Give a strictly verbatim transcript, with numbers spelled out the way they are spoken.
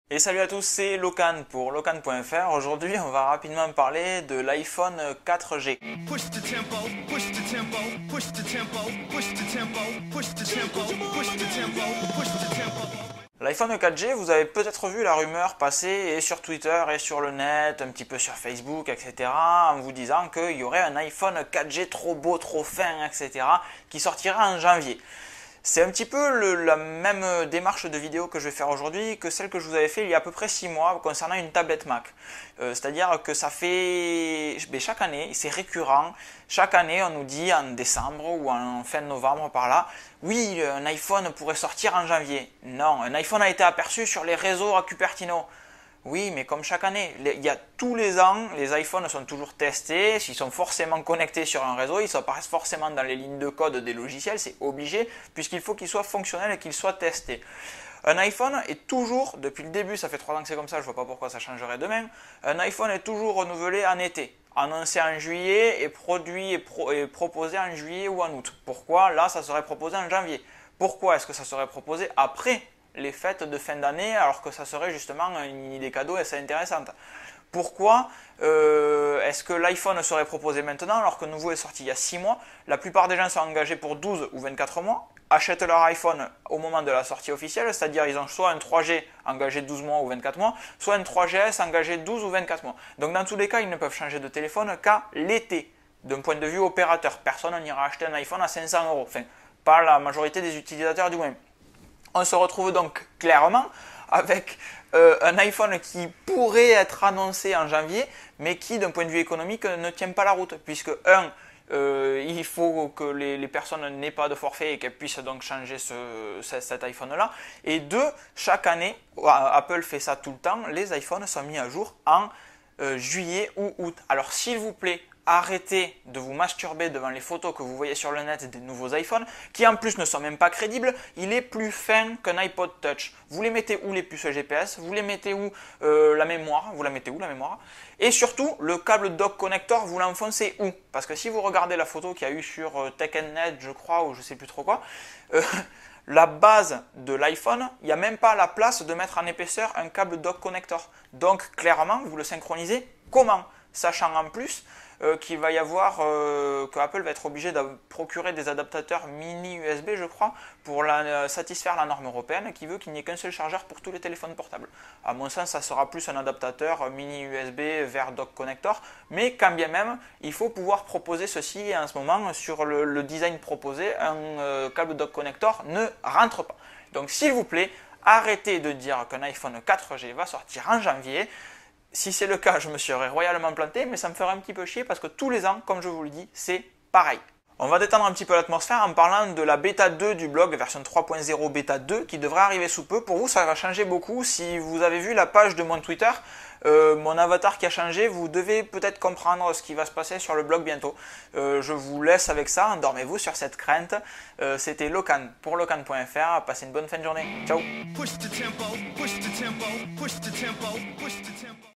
Et salut à tous, c'est Locan pour Locan point F R. Aujourd'hui, on va rapidement parler de l'iPhone quatre G. L'iPhone quatre G, vous avez peut-être vu la rumeur passer et sur Twitter et sur le net, un petit peu sur Facebook, et cetera, en vous disant qu'il y aurait un iPhone quatre G trop beau, trop fin, et cetera, qui sortira en janvier. C'est un petit peu le, la même démarche de vidéo que je vais faire aujourd'hui que celle que je vous avais fait il y a à peu près six mois concernant une tablette Mac. Euh, C'est-à-dire que ça fait ben, chaque année, c'est récurrent, chaque année on nous dit en décembre ou en fin de novembre par là, oui un iPhone pourrait sortir en janvier. Non, un iPhone a été aperçu sur les réseaux à Cupertino. Oui, mais comme chaque année, il y a tous les ans, les iPhones sont toujours testés, ils sont forcément connectés sur un réseau, ils apparaissent forcément dans les lignes de code des logiciels, c'est obligé, puisqu'il faut qu'ils soient fonctionnels et qu'ils soient testés. Un iPhone est toujours, depuis le début, ça fait trois ans que c'est comme ça, je ne vois pas pourquoi ça changerait demain, un iPhone est toujours renouvelé en été, annoncé en juillet et produit et, pro, et proposé en juillet ou en août. Pourquoi là ça serait proposé en janvier? Pourquoi est-ce que ça serait proposé après les fêtes de fin d'année, alors que ça serait justement une idée cadeau et c'est intéressante? Pourquoi euh, est-ce que l'iPhone serait proposé maintenant alors que le nouveau est sorti il y a six mois? La plupart des gens sont engagés pour douze ou vingt-quatre mois, achètent leur iPhone au moment de la sortie officielle, c'est-à-dire ils ont soit un trois G engagé douze mois ou vingt-quatre mois, soit un trois G S engagé douze ou vingt-quatre mois. Donc dans tous les cas, ils ne peuvent changer de téléphone qu'à l'été. D'un point de vue opérateur, personne n'ira acheter un iPhone à cinq cents euros, enfin pas la majorité des utilisateurs du moins. On se retrouve donc clairement avec euh, un iPhone qui pourrait être annoncé en janvier, mais qui, d'un point de vue économique, ne tient pas la route, puisque un, euh, il faut que les, les personnes n'aient pas de forfait et qu'elles puissent donc changer ce, cet iPhone-là, et deux, chaque année, Apple fait ça tout le temps, les iPhones sont mis à jour en euh, juillet ou août. Alors s'il vous plaît, arrêtez de vous masturber devant les photos que vous voyez sur le net des nouveaux iPhones, qui en plus ne sont même pas crédibles. Il est plus fin qu'un iPod Touch. Vous les mettez où les puces G P S? Vous les mettez où euh, la mémoire? Vous la mettez où la mémoire? Et surtout, le câble dock connector, vous l'enfoncez où? Parce que si vous regardez la photo qu'il y a eu sur euh, Tech and Net, je crois, ou je sais plus trop quoi, euh, la base de l'iPhone, il n'y a même pas la place de mettre en épaisseur un câble dock connector. Donc clairement, vous le synchronisez comment? Sachant en plus euh, qu'il va y avoir, euh, que Apple va être obligé de procurer des adaptateurs mini U S B, je crois, pour la, euh, satisfaire la norme européenne qui veut qu'il n'y ait qu'un seul chargeur pour tous les téléphones portables. À mon sens, ça sera plus un adaptateur mini U S B vers dock connector, mais quand bien même, il faut pouvoir proposer ceci en ce moment sur le, le design proposé, un euh, câble dock connector ne rentre pas. Donc s'il vous plaît, arrêtez de dire qu'un iPhone quatre G va sortir en janvier. Si c'est le cas, je me serais royalement planté, mais ça me ferait un petit peu chier parce que tous les ans, comme je vous le dis, c'est pareil. On va détendre un petit peu l'atmosphère en parlant de la bêta deux du blog, version trois point zéro bêta deux, qui devrait arriver sous peu. Pour vous, ça va changer beaucoup. Si vous avez vu la page de mon Twitter, euh, mon avatar qui a changé, vous devez peut-être comprendre ce qui va se passer sur le blog bientôt. Euh, je vous laisse avec ça, endormez-vous sur cette crainte. Euh, C'était Locan pour Locan point F R. Passez une bonne fin de journée. Ciao.